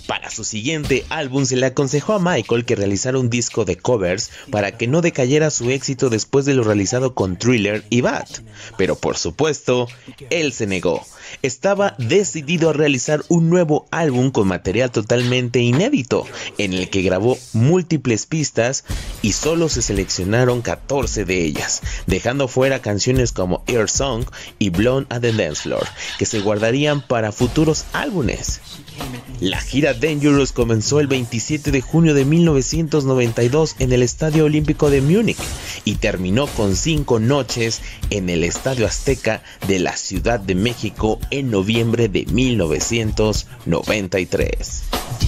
Para su siguiente álbum se le aconsejó a Michael que realizara un disco de covers para que no decayera su éxito después de lo realizado con Thriller y Bad, pero por supuesto, él se negó. Estaba decidido a realizar un nuevo álbum con material totalmente inédito, en el que grabó múltiples pistas y solo se seleccionaron 14 de ellas, dejando fuera canciones como Air Song y Blonde at the Dance Floor, que se guardarían para futuros álbumes. La gira Dangerous comenzó el 27 de junio de 1992 en el Estadio Olímpico de Múnich y terminó con 5 noches en el Estadio Azteca de la Ciudad de México en noviembre de 1993.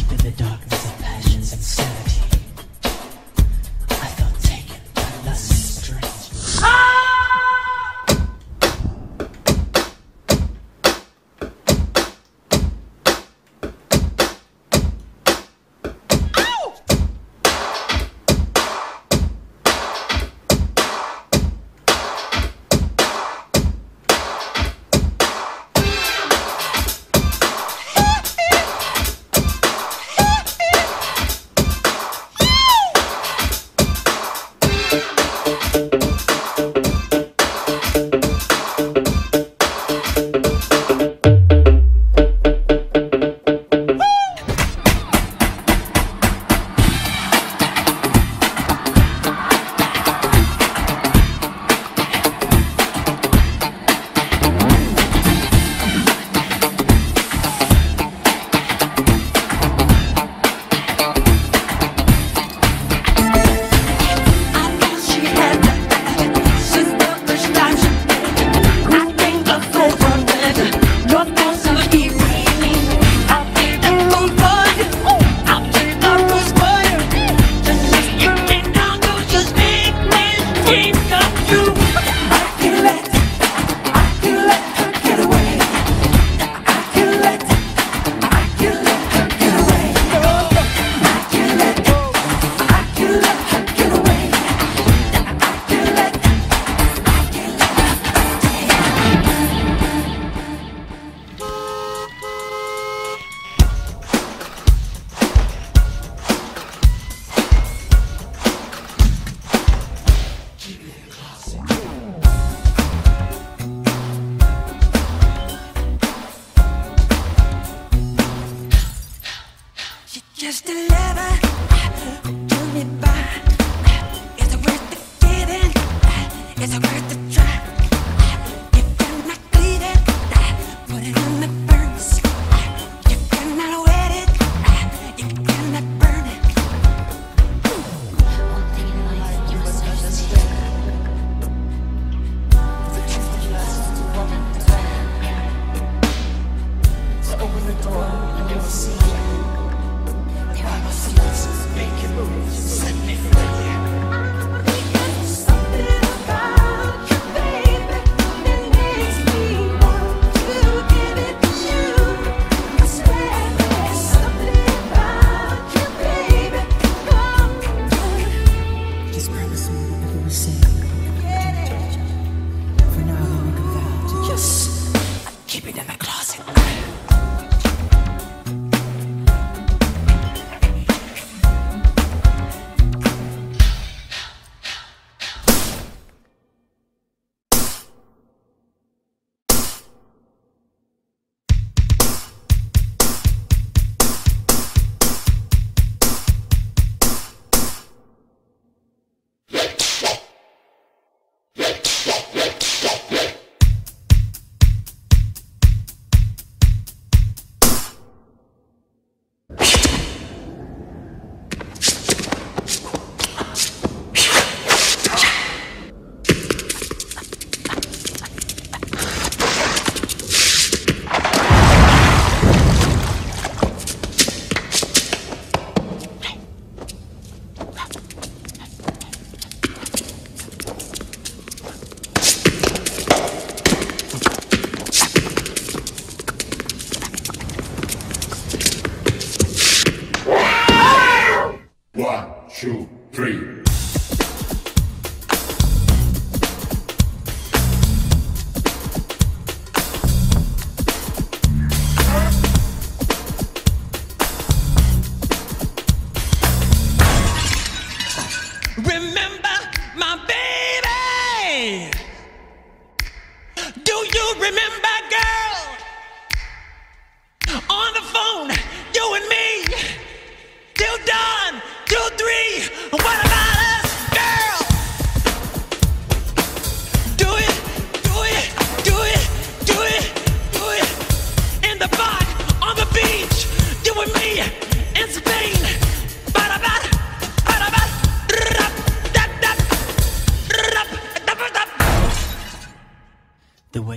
Just a lover, do me by. Is it worth the giving? Is it worth the try? If you're not bleeding, put it on the burns. If you're not wet it, you cannot burn it. One thing in life you must understand. The truth of love is one time. So open the door and you'll see. Making moves, set me free. Something about you, baby, that makes me want to give it to you. I swear there's something about you, baby. Come on. Just promise me whatever we say. For now, I'll make a vow to just keep it in the closet.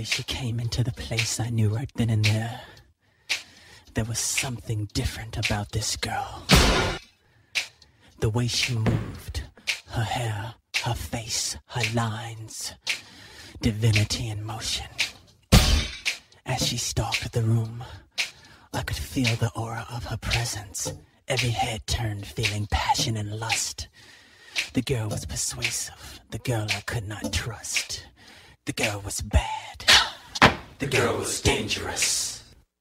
she came into the place, I knew right then and there, there was something different about this girl. The way she moved, her hair, her face, her lines, divinity in motion. As she stalked the room, I could feel the aura of her presence. Every head turned, feeling passion and lust. The girl was persuasive, the girl I could not trust. The girl was bad, the girl was dangerous.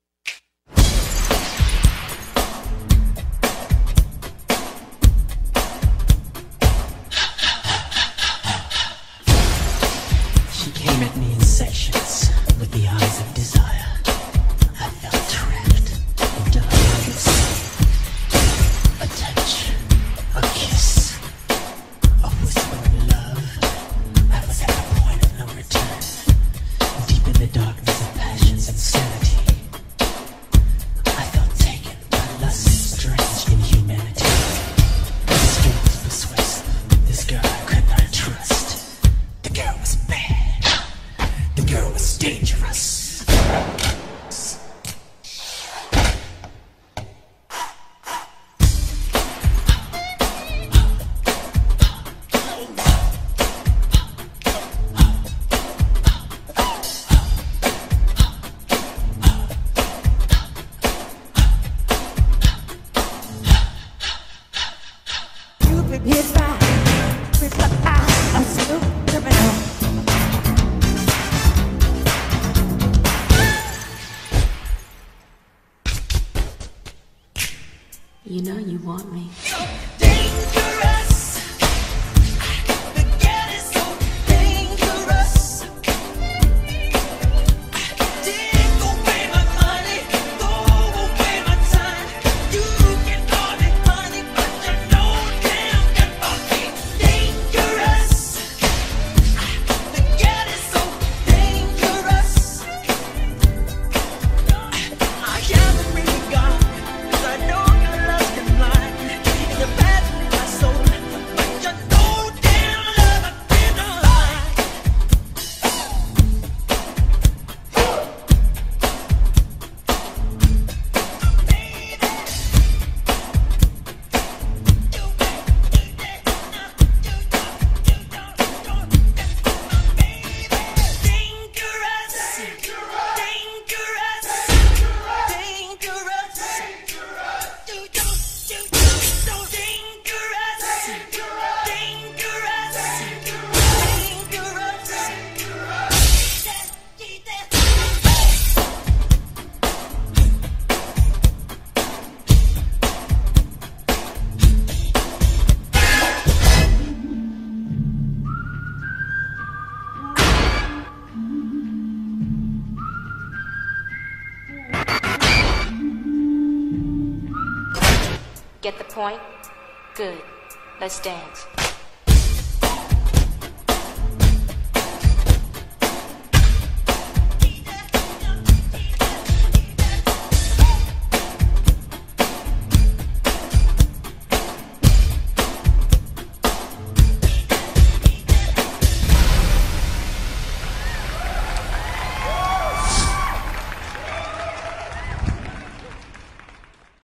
She came at me in sections with the eyes of desire. I felt trapped into her embrace. A touch, a kiss, a whisper of love. I was at the point of no return, deep in the darkness of passion's insanity. I felt taken by lust's strange inhumanity. This girl was persuasive, this girl I could not trust. The girl was bad, the girl was dangerous. Cupid hit by crystal eye, I'm still criminal. You know you want me. Dangerous. The girl is so dangerous. Take away my money, throw away my time. You can call me honey, but you know damn good about me. Dangerous. The girl is so dangerous. I haven't really gone, 'cause I know your love can lie. In the passion in my soul, but you know damn love I've been a lie. Get the point? Good. Let's dance.